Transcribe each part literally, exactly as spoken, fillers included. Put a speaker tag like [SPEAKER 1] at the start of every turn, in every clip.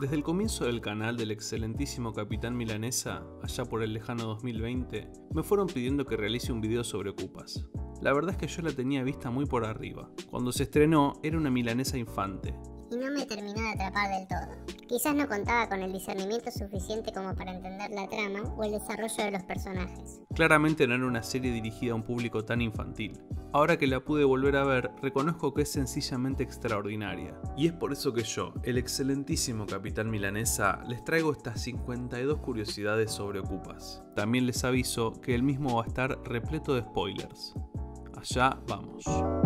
[SPEAKER 1] Desde el comienzo del canal del excelentísimo Capitán Milanesa, allá por el lejano dos mil veinte, me fueron pidiendo que realice un video sobre Okupas. La verdad es que yo la tenía vista muy por arriba. Cuando se estrenó era una milanesa infante.
[SPEAKER 2] Y no me terminó de atrapar del todo. Quizás no contaba con el discernimiento suficiente como para entender la trama o el desarrollo de los personajes.
[SPEAKER 1] Claramente no era una serie dirigida a un público tan infantil. Ahora que la pude volver a ver, reconozco que es sencillamente extraordinaria. Y es por eso que yo, el excelentísimo Capitán Milanesa, les traigo estas cincuenta y dos curiosidades sobre Okupas. También les aviso que el mismo va a estar repleto de spoilers. Allá vamos.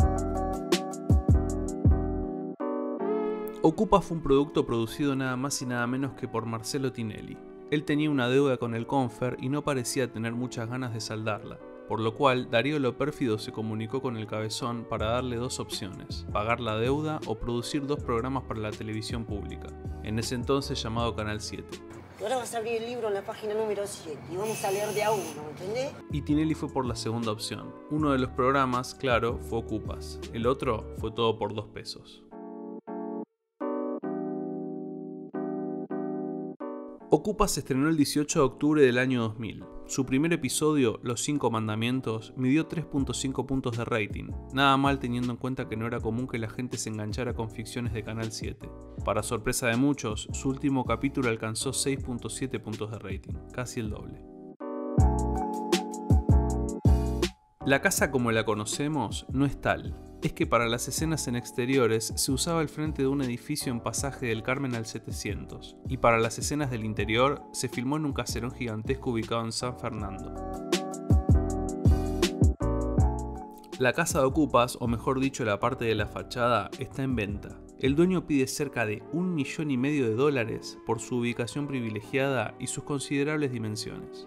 [SPEAKER 1] Okupas fue un producto producido nada más y nada menos que por Marcello Tinelli. Él tenía una deuda con el Confer y no parecía tener muchas ganas de saldarla, por lo cual Darío Lo Pérfido se comunicó con el Cabezón para darle dos opciones: pagar la deuda o producir dos programas para la televisión pública, en ese entonces llamado Canal siete.
[SPEAKER 3] Ahora vas a abrir el libro en la página número siete y vamos a leer de a uno, ¿entendés?
[SPEAKER 1] Y Tinelli fue por la segunda opción. Uno de los programas, claro, fue Okupas. El otro fue Todo por dos pesos. Okupas se estrenó el dieciocho de octubre del año dos mil. Su primer episodio, Los Cinco Mandamientos, midió tres punto cinco puntos de rating, nada mal teniendo en cuenta que no era común que la gente se enganchara con ficciones de Canal siete. Para sorpresa de muchos, su último capítulo alcanzó seis punto siete puntos de rating, casi el doble. La casa como la conocemos no es tal. Es que para las escenas en exteriores se usaba el frente de un edificio en Pasaje del Carmen al setecientos, y para las escenas del interior se filmó en un caserón gigantesco ubicado en San Fernando. La casa de Okupas, o mejor dicho la parte de la fachada, está en venta. El dueño pide cerca de un millón y medio de dólares por su ubicación privilegiada y sus considerables dimensiones.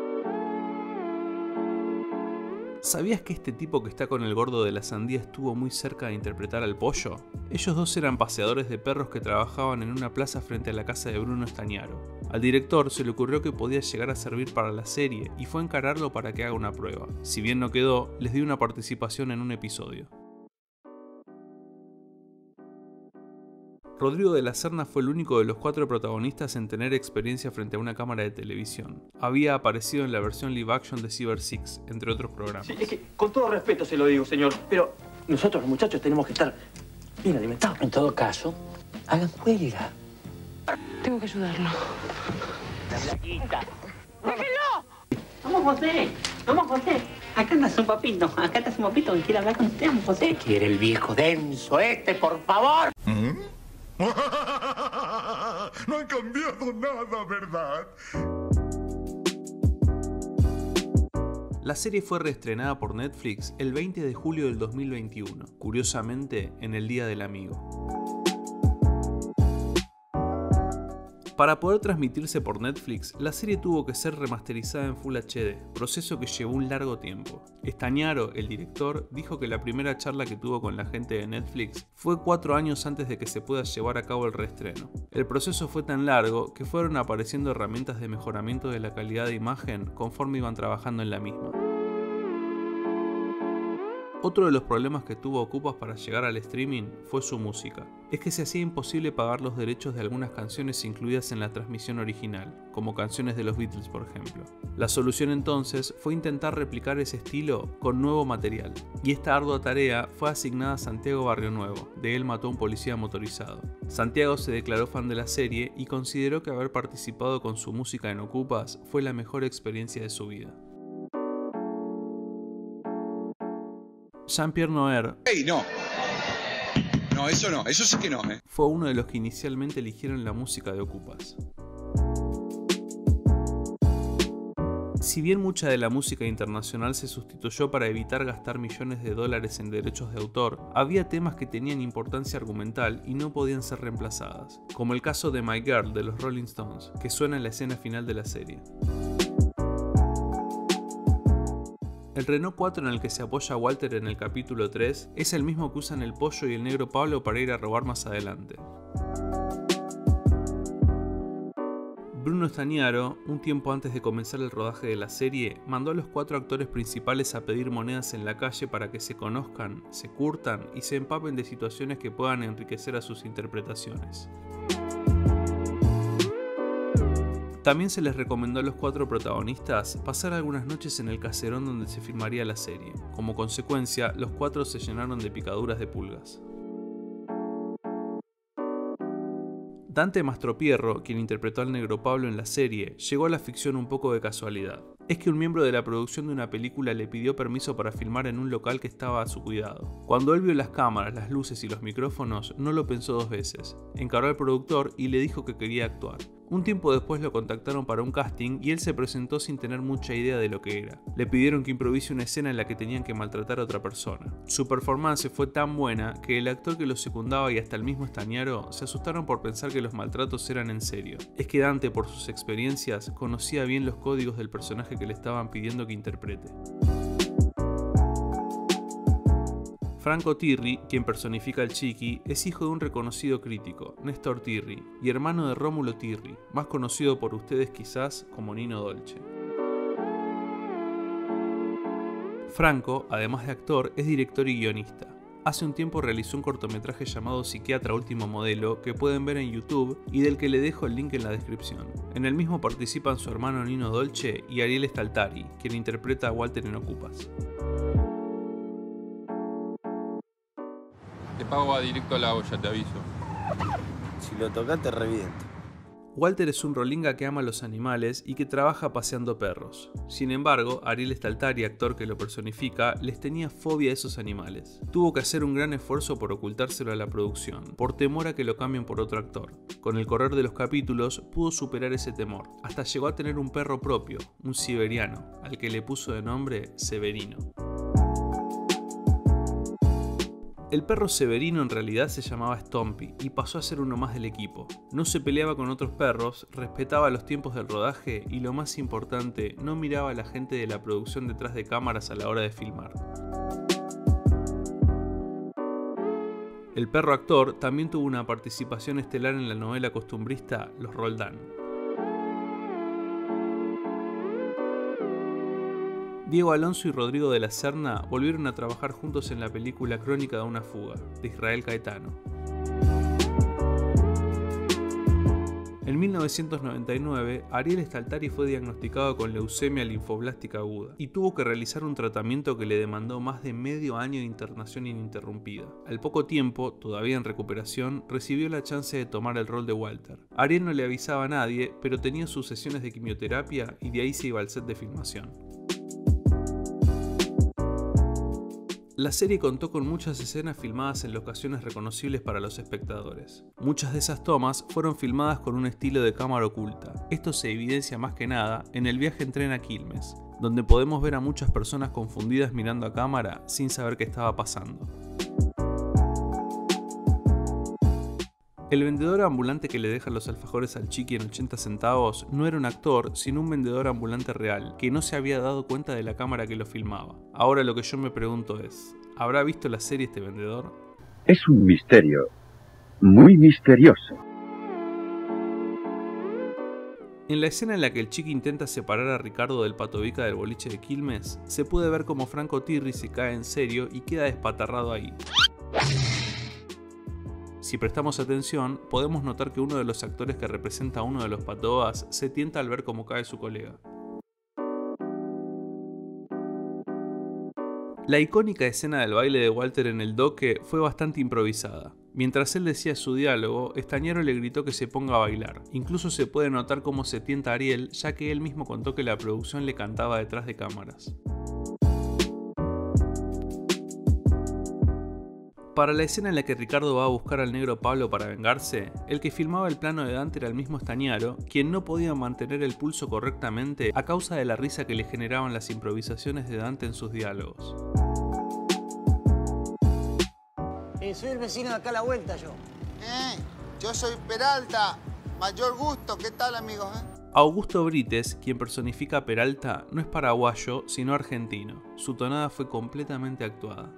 [SPEAKER 1] ¿Sabías que este tipo que está con el gordo de la sandía estuvo muy cerca de interpretar al Pollo? Ellos dos eran paseadores de perros que trabajaban en una plaza frente a la casa de Bruno Estañaro. Al director se le ocurrió que podía llegar a servir para la serie y fue a encararlo para que haga una prueba. Si bien no quedó, les dio una participación en un episodio. Rodrigo de la Serna fue el único de los cuatro protagonistas en tener experiencia frente a una cámara de televisión. Había aparecido en la versión live action de Cyber Six, entre otros programas.
[SPEAKER 4] Sí, es que, con todo respeto se lo digo, señor, pero nosotros los muchachos tenemos que estar bien alimentados.
[SPEAKER 5] En todo caso, hagan huelga.
[SPEAKER 6] Tengo que ayudarlo.
[SPEAKER 4] La flaquita.
[SPEAKER 6] ¡Déjenlo!
[SPEAKER 7] Vamos, José. Vamos, José. Acá anda su papito. Acá está su papito que quiere hablar con usted, vamos, José.
[SPEAKER 5] ¿Quiere el viejo denso este, por favor?
[SPEAKER 8] ¿Mm? No ha cambiado nada, ¿verdad?
[SPEAKER 1] La serie fue reestrenada por Netflix el veinte de julio del dos mil veintiuno, curiosamente en el Día del Amigo. Para poder transmitirse por Netflix, la serie tuvo que ser remasterizada en Full H D, proceso que llevó un largo tiempo. Estañaro, el director, dijo que la primera charla que tuvo con la gente de Netflix fue cuatro años antes de que se pueda llevar a cabo el reestreno. El proceso fue tan largo que fueron apareciendo herramientas de mejoramiento de la calidad de imagen conforme iban trabajando en la misma. Otro de los problemas que tuvo Okupas para llegar al streaming fue su música. Es que se hacía imposible pagar los derechos de algunas canciones incluidas en la transmisión original, como canciones de los Beatles por ejemplo. La solución entonces fue intentar replicar ese estilo con nuevo material, y esta ardua tarea fue asignada a Santiago Barrionuevo, de Él mató a un policía motorizado. Santiago se declaró fan de la serie y consideró que haber participado con su música en Okupas fue la mejor experiencia de su vida. Jean-Pierre Noer
[SPEAKER 9] ¡Ey, no! No, eso no, eso sí que no, ¿eh?
[SPEAKER 1] fue uno de los que inicialmente eligieron la música de Okupas. Si bien mucha de la música internacional se sustituyó para evitar gastar millones de dólares en derechos de autor, había temas que tenían importancia argumental y no podían ser reemplazadas, como el caso de My Girl de los Rolling Stones, que suena en la escena final de la serie. El Renault cuatro en el que se apoya Walter en el capítulo tres es el mismo que usan el Pollo y el Negro Pablo para ir a robar más adelante. Bruno Estañaro, un tiempo antes de comenzar el rodaje de la serie, mandó a los cuatro actores principales a pedir monedas en la calle para que se conozcan, se curtan y se empapen de situaciones que puedan enriquecer a sus interpretaciones. También se les recomendó a los cuatro protagonistas pasar algunas noches en el caserón donde se filmaría la serie. Como consecuencia, los cuatro se llenaron de picaduras de pulgas. Dante Mastropierro, quien interpretó al Negro Pablo en la serie, llegó a la ficción un poco de casualidad. Es que un miembro de la producción de una película le pidió permiso para filmar en un local que estaba a su cuidado. Cuando él vio las cámaras, las luces y los micrófonos, no lo pensó dos veces. Encaró al productor y le dijo que quería actuar. Un tiempo después lo contactaron para un casting y él se presentó sin tener mucha idea de lo que era. Le pidieron que improvise una escena en la que tenían que maltratar a otra persona. Su performance fue tan buena que el actor que lo secundaba y hasta el mismo Stagnaro se asustaron por pensar que los maltratos eran en serio. Es que Dante, por sus experiencias, conocía bien los códigos del personaje que le estaban pidiendo que interprete. Franco Tirri, quien personifica al Chiqui, es hijo de un reconocido crítico, Néstor Tirri, y hermano de Rómulo Tirri, más conocido por ustedes quizás como Nino Dolce. Franco, además de actor, es director y guionista. Hace un tiempo realizó un cortometraje llamado Psiquiatra Último Modelo que pueden ver en YouTube y del que le dejo el link en la descripción. En el mismo participan su hermano Nino Dolce y Ariel Staltari, quien interpreta a Walter en Ocupas.
[SPEAKER 10] Te pago va directo a la olla, te aviso.
[SPEAKER 11] Si lo tocas te reviento.
[SPEAKER 1] Walter es un rolinga que ama los animales y que trabaja paseando perros. Sin embargo, Ariel Staltari, actor que lo personifica, les tenía fobia a esos animales. Tuvo que hacer un gran esfuerzo por ocultárselo a la producción, por temor a que lo cambien por otro actor. Con el correr de los capítulos, pudo superar ese temor. Hasta llegó a tener un perro propio, un siberiano, al que le puso de nombre Severino. El perro Severino en realidad se llamaba Stompy y pasó a ser uno más del equipo. No se peleaba con otros perros, respetaba los tiempos del rodaje y lo más importante, no miraba a la gente de la producción detrás de cámaras a la hora de filmar. El perro actor también tuvo una participación estelar en la novela costumbrista Los Roldán. Diego Alonso y Rodrigo de la Serna volvieron a trabajar juntos en la película Crónica de una fuga, de Israel Caetano. En mil novecientos noventa y nueve, Ariel Staltari fue diagnosticado con leucemia linfoblástica aguda y tuvo que realizar un tratamiento que le demandó más de medio año de internación ininterrumpida. Al poco tiempo, todavía en recuperación, recibió la chance de tomar el rol de Walter. Ariel no le avisaba a nadie, pero tenía sus sesiones de quimioterapia y de ahí se iba al set de filmación. La serie contó con muchas escenas filmadas en locaciones reconocibles para los espectadores. Muchas de esas tomas fueron filmadas con un estilo de cámara oculta. Esto se evidencia más que nada en el viaje en tren a Quilmes, donde podemos ver a muchas personas confundidas mirando a cámara sin saber qué estaba pasando. El vendedor ambulante que le deja los alfajores al Chiqui en ochenta centavos no era un actor, sino un vendedor ambulante real, que no se había dado cuenta de la cámara que lo filmaba. Ahora lo que yo me pregunto es, ¿habrá visto la serie este vendedor?
[SPEAKER 12] Es un misterio, muy misterioso.
[SPEAKER 1] En la escena en la que el Chiqui intenta separar a Ricardo del Patovica del boliche de Quilmes, se puede ver cómo Franco Tirri se cae en serio y queda despatarrado ahí. Si prestamos atención, podemos notar que uno de los actores que representa a uno de los patobas se tienta al ver cómo cae su colega. La icónica escena del baile de Walter en el doque fue bastante improvisada. Mientras él decía su diálogo, Stagnaro le gritó que se ponga a bailar. Incluso se puede notar cómo se tienta a Ariel, ya que él mismo contó que la producción le cantaba detrás de cámaras. Para la escena en la que Ricardo va a buscar al Negro Pablo para vengarse, el que filmaba el plano de Dante era el mismo Stagnaro, quien no podía mantener el pulso correctamente a causa de la risa que le generaban las improvisaciones de Dante en sus diálogos.
[SPEAKER 3] Eh, soy el vecino de acá a la vuelta yo.
[SPEAKER 13] Eh, yo soy Peralta. Mayor gusto, ¿qué tal amigos? Eh?
[SPEAKER 1] Augusto Brites, quien personifica a Peralta, no es paraguayo, sino argentino. Su tonada fue completamente actuada.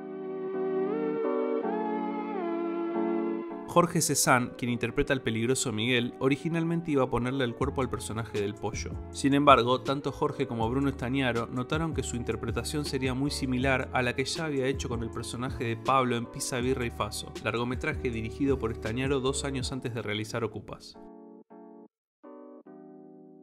[SPEAKER 1] Jorge Cezanne, quien interpreta al peligroso Miguel, originalmente iba a ponerle el cuerpo al personaje del Pollo. Sin embargo, tanto Jorge como Bruno Stagnaro notaron que su interpretación sería muy similar a la que ya había hecho con el personaje de Pablo en Pizza, Birra y Faso, largometraje dirigido por Stagnaro dos años antes de realizar Ocupas.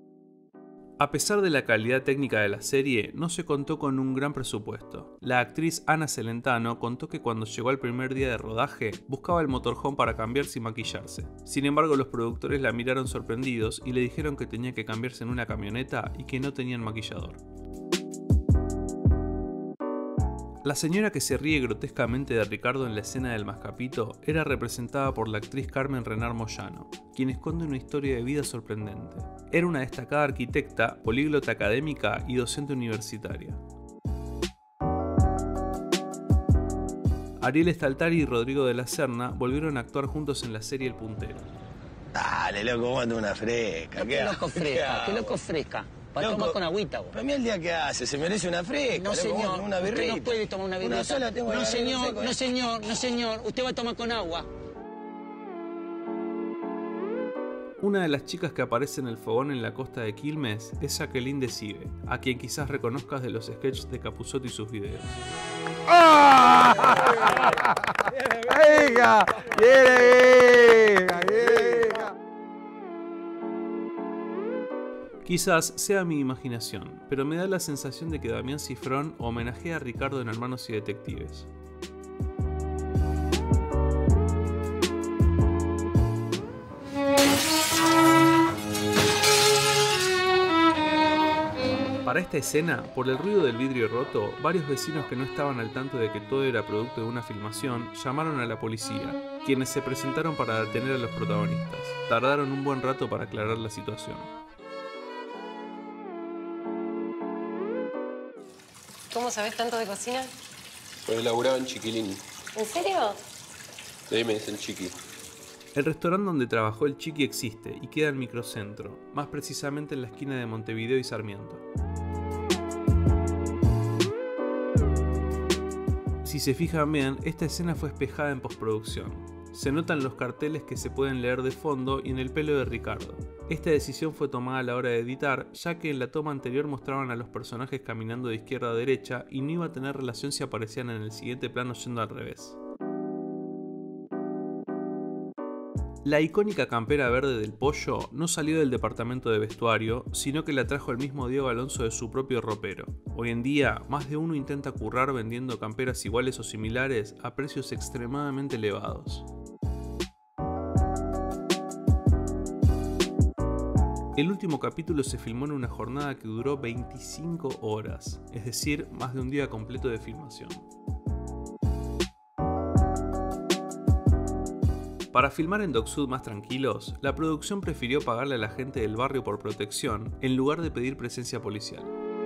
[SPEAKER 1] A pesar de la calidad técnica de la serie, no se contó con un gran presupuesto. La actriz Ana Celentano contó que cuando llegó al primer día de rodaje, buscaba el motorhome para cambiarse y maquillarse. Sin embargo, los productores la miraron sorprendidos y le dijeron que tenía que cambiarse en una camioneta y que no tenían maquillador. La señora que se ríe grotescamente de Ricardo en la escena del Mascapito era representada por la actriz Carmen Renard Moyano, quien esconde una historia de vida sorprendente. Era una destacada arquitecta, políglota académica y docente universitaria. Ariel Staltari y Rodrigo de la Serna volvieron a actuar juntos en la serie El Puntero.
[SPEAKER 11] Dale, loco, manda una fresca.
[SPEAKER 7] ¿Qué loco fresca? ¿Qué loco fresca? Para tomar con agüita, vos.
[SPEAKER 11] Pero mira el día que hace, se merece una fresca.
[SPEAKER 7] No,
[SPEAKER 11] loco,
[SPEAKER 7] señor,
[SPEAKER 11] una
[SPEAKER 7] usted no puede tomar una birrita.
[SPEAKER 11] Una sola tengo
[SPEAKER 7] no,
[SPEAKER 11] la
[SPEAKER 7] señor,
[SPEAKER 11] seco,
[SPEAKER 7] no,
[SPEAKER 11] ¿eh?
[SPEAKER 7] señor, no, señor. Usted va a tomar con agua.
[SPEAKER 1] Una de las chicas que aparece en el fogón en la costa de Quilmes es Jacqueline Decibe, a quien quizás reconozcas de los sketches de Capusotto y sus videos.
[SPEAKER 14] ¡Ah! ¡Venga! ¡Viene, venga! ¡Venga!
[SPEAKER 1] Quizás sea mi imaginación, pero me da la sensación de que Damián Cifrón homenajea a Ricardo en Hermanos y Detectives. Para esta escena, por el ruido del vidrio roto, varios vecinos que no estaban al tanto de que todo era producto de una filmación llamaron a la policía, quienes se presentaron para detener a los protagonistas. Tardaron un buen rato para aclarar la situación.
[SPEAKER 15] ¿Cómo sabés tanto de cocina?
[SPEAKER 16] Pues laburaba en Chiquilín.
[SPEAKER 15] ¿En serio?
[SPEAKER 16] De ahí me dicen Chiqui.
[SPEAKER 1] El restaurante donde trabajó el Chiqui existe y queda en Microcentro, más precisamente en la esquina de Montevideo y Sarmiento. Si se fijan bien, esta escena fue espejada en postproducción. Se notan los carteles que se pueden leer de fondo y en el pelo de Ricardo. Esta decisión fue tomada a la hora de editar, ya que en la toma anterior mostraban a los personajes caminando de izquierda a derecha y no iba a tener relación si aparecían en el siguiente plano yendo al revés. La icónica campera verde del pollo no salió del departamento de vestuario, sino que la trajo el mismo Diego Alonso de su propio ropero. Hoy en día, más de uno intenta currar vendiendo camperas iguales o similares a precios extremadamente elevados. El último capítulo se filmó en una jornada que duró veinticinco horas, es decir, más de un día completo de filmación. Para filmar en DocSud más tranquilos, la producción prefirió pagarle a la gente del barrio por protección en lugar de pedir presencia policial.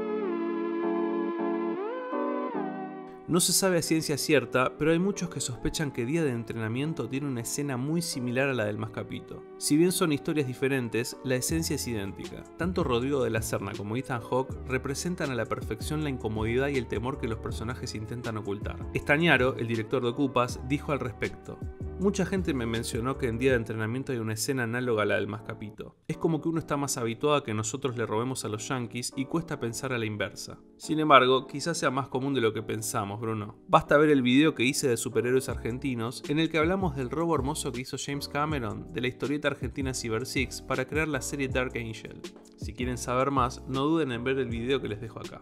[SPEAKER 1] No se sabe a ciencia cierta, pero hay muchos que sospechan que Día de Entrenamiento tiene una escena muy similar a la del Mascapito. Si bien son historias diferentes, la esencia es idéntica. Tanto Rodrigo de la Serna como Ethan Hawke representan a la perfección la incomodidad y el temor que los personajes intentan ocultar. Estañaro, el director de Ocupas, dijo al respecto: mucha gente me mencionó que en Día de Entrenamiento hay una escena análoga a la del Mascapito. Es como que uno está más habituado a que nosotros le robemos a los yankees y cuesta pensar a la inversa. Sin embargo, quizás sea más común de lo que pensamos, Bruno. Basta ver el video que hice de superhéroes argentinos, en el que hablamos del robo hermoso que hizo James Cameron de la historieta argentina Cyber Six para crear la serie Dark Angel. Si quieren saber más, no duden en ver el video que les dejo acá.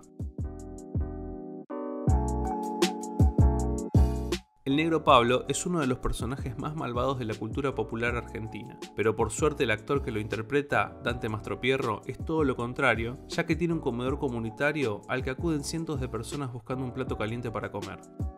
[SPEAKER 1] El Negro Pablo es uno de los personajes más malvados de la cultura popular argentina, pero por suerte el actor que lo interpreta, Dante Mastropierro, es todo lo contrario, ya que tiene un comedor comunitario al que acuden cientos de personas buscando un plato caliente para comer.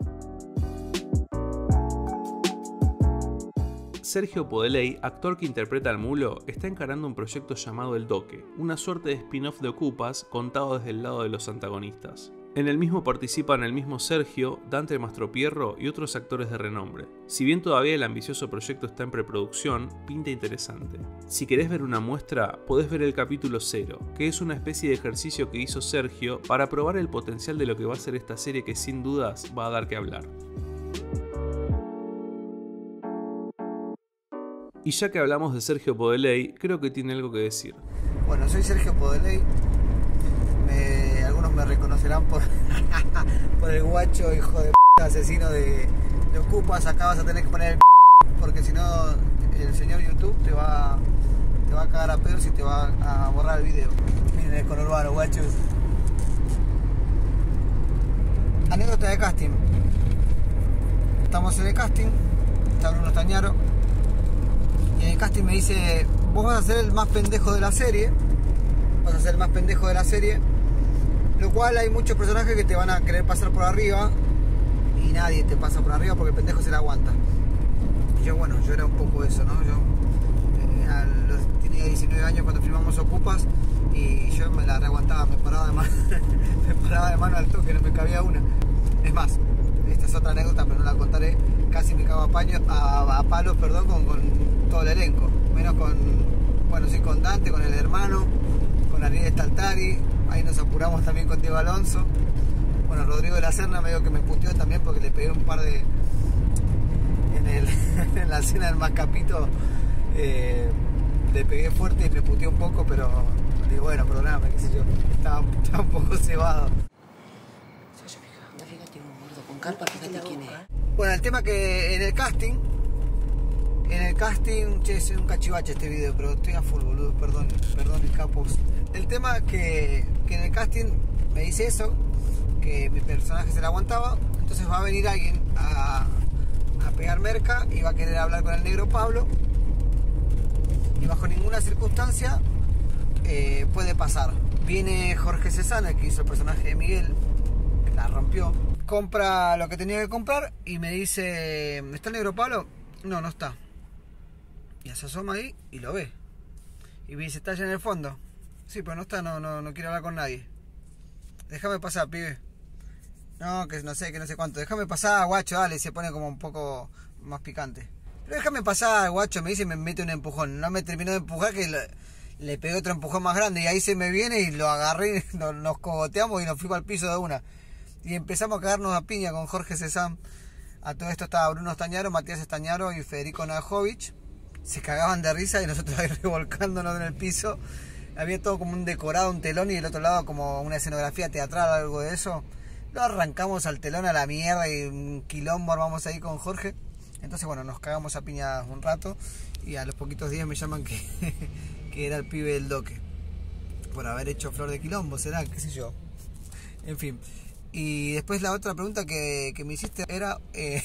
[SPEAKER 1] Sergio Podeley, actor que interpreta al Mulo, está encarando un proyecto llamado El Doque, una suerte de spin-off de Ocupas contado desde el lado de los antagonistas. En el mismo participan el mismo Sergio, Dante Mastropierro y otros actores de renombre. Si bien todavía el ambicioso proyecto está en preproducción, pinta interesante. Si querés ver una muestra, podés ver el capítulo cero, que es una especie de ejercicio que hizo Sergio para probar el potencial de lo que va a ser esta serie que sin dudas va a dar que hablar. Y ya que hablamos de Sergio Podeley, creo que tiene algo que decir.
[SPEAKER 17] Bueno, soy Sergio Podeley. Me, algunos me reconocerán por, por el guacho hijo de p*** asesino de, de Ocupas. Acá vas a tener que poner el p*** porque si no el señor YouTube te va, te va a cagar a pedos y te va a borrar el video. Miren, en el conurbano, guachos. Anécdota de casting. Estamos en el casting, está Bruno Stañaro, y en el casting me dice: vos vas a ser el más pendejo de la serie, vas a ser el más pendejo de la serie, lo cual hay muchos personajes que te van a querer pasar por arriba y nadie te pasa por arriba porque el pendejo se la aguanta. Y yo, bueno, yo era un poco eso, ¿no? Yo eh, a los, tenía diecinueve años cuando filmamos Ocupas y yo me la reaguantaba, me paraba de mano, me paraba de mano al toque, no me cabía una. Es más, esta es otra anécdota, pero no la contaré. Casi me cago a, paño, a, a palos perdón, con, con todo el elenco. Menos con, bueno, sí, con Dante, con el hermano, con Ariel Staltari. Ahí nos apuramos también con Diego Alonso. Bueno, Rodrigo de la Serna medio que me puteó también porque le pegué un par de... En, el, en la escena del Mascapito eh, le pegué fuerte y me puteó un poco, pero digo, bueno, perdóname, qué sé yo. Estaba, estaba un poco cebado. Bueno, el tema que en el casting, en el casting, che, es un cachivache este video, pero estoy a full, boludo, perdón, perdón, capos. El tema que, que en el casting me dice eso, que mi personaje se la aguantaba, entonces va a venir alguien a, a pegar merca y va a querer hablar con el negro Pablo, y bajo ninguna circunstancia eh, puede pasar. Viene Jorge Cezanne, el que hizo el personaje de Miguel, que la rompió. Compra lo que tenía que comprar y me dice: ¿está el negro Pablo? No, no está. Y se asoma ahí y lo ve. Y me dice: ¿está allá en el fondo? Sí, pero no está, no, no, no quiero hablar con nadie. Déjame pasar, pibe. No, que no sé, que no sé cuánto. Déjame pasar, guacho, dale. Se pone como un poco más picante. Pero déjame pasar, guacho, me dice y me mete un empujón. No me terminó de empujar, que le, le pegué otro empujón más grande. Y ahí se me viene y lo agarré, nos, nos cogoteamos y nos fuimos al piso de una. Y empezamos a cagarnos a piña con Jorge Cezanne. A todo esto estaba Bruno Stañaro, Matías Stañaro y Federico Najovic. Se cagaban de risa y nosotros ahí revolcándonos en el piso. Había todo como un decorado, un telón, y del otro lado como una escenografía teatral, algo de eso. Lo arrancamos al telón a la mierda y un quilombo armamos ahí con Jorge. Entonces, bueno, nos cagamos a piña un rato y a los poquitos días me llaman que, que era el pibe del Doque. Por haber hecho Flor de Quilombo, será, qué sé yo. En fin. Y después la otra pregunta que, que me hiciste era, eh,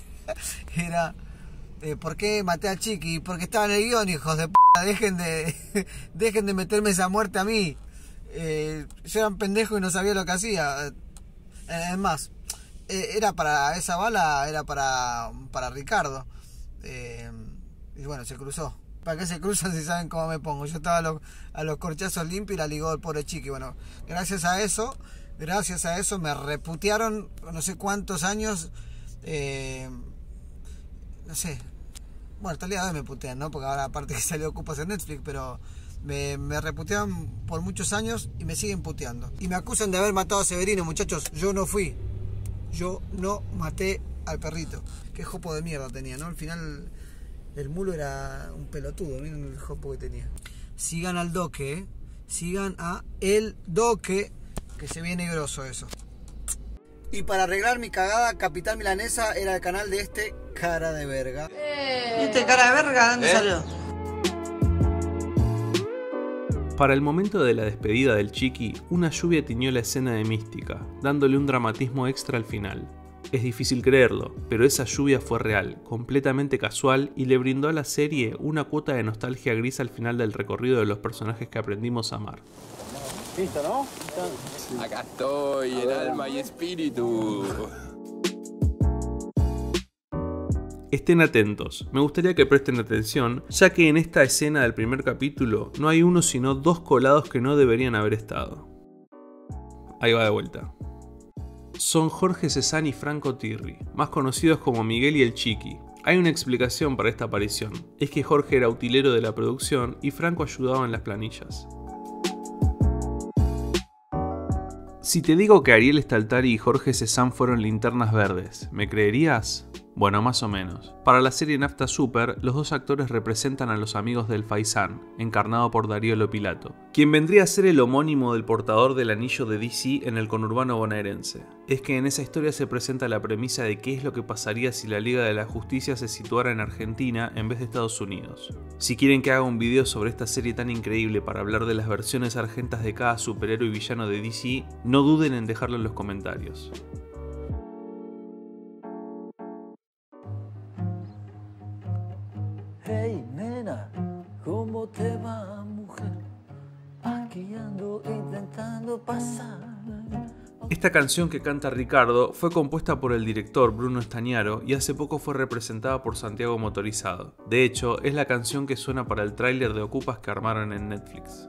[SPEAKER 17] era eh, ¿por qué maté a Chiqui? Porque estaba en el guión, hijos de p***, dejen de, dejen de meterme esa muerte a mí. Eh, yo era un pendejo y no sabía lo que hacía. Eh, es más, eh, era para esa bala, era para, para Ricardo. Eh, y bueno, se cruzó. ¿Para qué se cruzan si saben cómo me pongo? Yo estaba a los, a los corchazos limpios y la ligó el pobre Chiqui. Bueno, gracias a eso... Gracias a eso me reputearon no sé cuántos años, eh, no sé, bueno, hasta el día de hoy me putean, ¿no? Porque ahora aparte que salió Ocupas en Netflix, pero me, me reputearon por muchos años y me siguen puteando. Y me acusan de haber matado a Severino, muchachos, yo no fui, yo no maté al perrito. Qué jopo de mierda tenía, ¿no? Al final el mulo era un pelotudo, miren el jopo que tenía. Sigan al Doque, ¿eh? Sigan a el Doque, que se viene grosso eso. Y para arreglar mi cagada, Capital Milanesa era el canal de este cara de verga.
[SPEAKER 3] ¿Y este cara de verga dónde ¿Eh? salió?
[SPEAKER 1] Para el momento de la despedida del Chiqui, una lluvia tiñó la escena de mística, dándole un dramatismo extra al final. Es difícil creerlo, pero esa lluvia fue real, completamente casual, y le brindó a la serie una cuota de nostalgia gris al final del recorrido de los personajes que aprendimos a amar.
[SPEAKER 18] Listo, ¿no?
[SPEAKER 16] Acá estoy, en alma y espíritu.
[SPEAKER 1] Estén atentos, me gustaría que presten atención, ya que en esta escena del primer capítulo no hay uno sino dos colados que no deberían haber estado. Ahí va de vuelta. Son Jorge Cezanne y Franco Tirri, más conocidos como Miguel y el Chiqui. Hay una explicación para esta aparición, es que Jorge era utilero de la producción y Franco ayudaba en las planillas. Si te digo que Ariel Staltari y Jorge Cezanne fueron linternas verdes, ¿me creerías? Bueno, más o menos. Para la serie Nafta Super, los dos actores representan a los amigos del Faizán, encarnado por Darío Lopilato, quien vendría a ser el homónimo del portador del anillo de D C en el conurbano bonaerense. Es que en esa historia se presenta la premisa de qué es lo que pasaría si la Liga de la Justicia se situara en Argentina en vez de Estados Unidos. Si quieren que haga un video sobre esta serie tan increíble para hablar de las versiones argentas de cada superhéroe y villano de D C, no duden en dejarlo en los comentarios.
[SPEAKER 19] Hey nena, ¿cómo te va, mujer? Aquí ando intentando pasar.
[SPEAKER 1] Esta canción que canta Ricardo fue compuesta por el director Bruno Estañaro y hace poco fue representada por Santiago Motorizado. De hecho, es la canción que suena para el tráiler de Okupas que armaron en Netflix.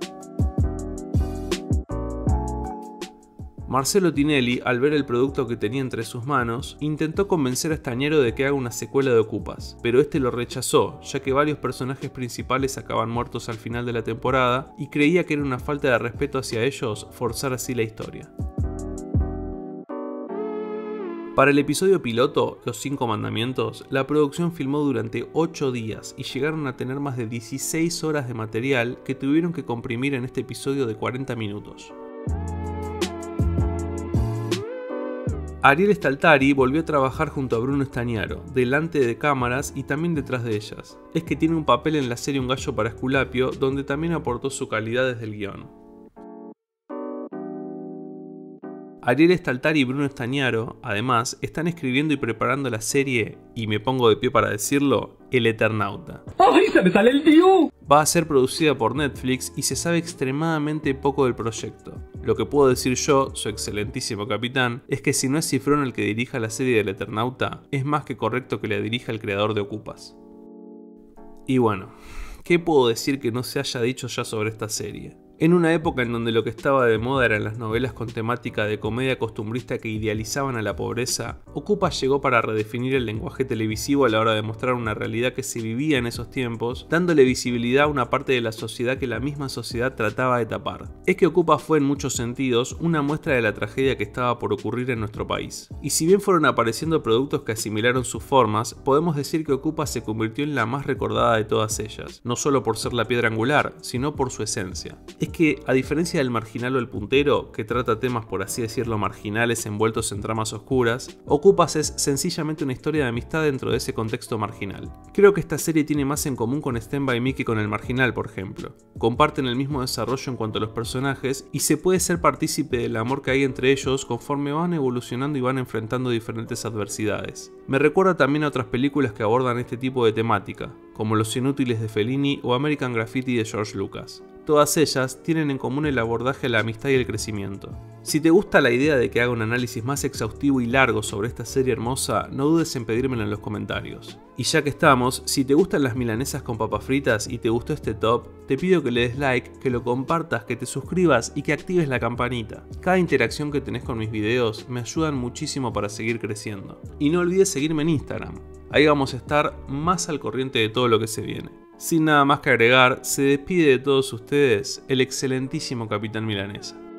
[SPEAKER 1] Marcelo Tinelli, al ver el producto que tenía entre sus manos, intentó convencer a Estañaro de que haga una secuela de Okupas, pero este lo rechazó, ya que varios personajes principales acaban muertos al final de la temporada y creía que era una falta de respeto hacia ellos forzar así la historia. Para el episodio piloto, Los Cinco Mandamientos, la producción filmó durante ocho días y llegaron a tener más de dieciséis horas de material que tuvieron que comprimir en este episodio de cuarenta minutos. Ariel Staltari volvió a trabajar junto a Bruno Estañaro, delante de cámaras y también detrás de ellas. Es que tiene un papel en la serie Un Gallo para Esculapio, donde también aportó su calidad desde el guión. Ariel Staltari y Bruno Estañaro, además, están escribiendo y preparando la serie, y me pongo de pie para decirlo, El Eternauta.
[SPEAKER 19] ¡Ay, se me sale el tío!
[SPEAKER 1] Va a ser producida por Netflix y se sabe extremadamente poco del proyecto. Lo que puedo decir yo, su excelentísimo capitán, es que si no es Cifrón el que dirija la serie del Eternauta, es más que correcto que la dirija el creador de Okupas. Y bueno, ¿qué puedo decir que no se haya dicho ya sobre esta serie? En una época en donde lo que estaba de moda eran las novelas con temática de comedia costumbrista que idealizaban a la pobreza, Okupas llegó para redefinir el lenguaje televisivo a la hora de mostrar una realidad que se vivía en esos tiempos, dándole visibilidad a una parte de la sociedad que la misma sociedad trataba de tapar. Es que Okupas fue en muchos sentidos una muestra de la tragedia que estaba por ocurrir en nuestro país. Y si bien fueron apareciendo productos que asimilaron sus formas, podemos decir que Okupas se convirtió en la más recordada de todas ellas, no solo por ser la piedra angular, sino por su esencia. Es que, a diferencia del Marginal o El Puntero, que trata temas por así decirlo marginales envueltos en tramas oscuras, Okupas es sencillamente una historia de amistad dentro de ese contexto marginal. Creo que esta serie tiene más en común con Stand By Me que con El Marginal, por ejemplo. Comparten el mismo desarrollo en cuanto a los personajes y se puede ser partícipe del amor que hay entre ellos conforme van evolucionando y van enfrentando diferentes adversidades. Me recuerda también a otras películas que abordan este tipo de temática, como Los Inútiles de Fellini o American Graffiti de George Lucas. Todas ellas tienen en común el abordaje a la amistad y el crecimiento. Si te gusta la idea de que haga un análisis más exhaustivo y largo sobre esta serie hermosa, no dudes en pedírmelo en los comentarios. Y ya que estamos, si te gustan las milanesas con papas fritas y te gustó este top, te pido que le des like, que lo compartas, que te suscribas y que actives la campanita. Cada interacción que tenés con mis videos me ayudan muchísimo para seguir creciendo. Y no olvides seguirme en Instagram. Ahí vamos a estar más al corriente de todo lo que se viene. Sin nada más que agregar, se despide de todos ustedes el excelentísimo Capitán Milanesa.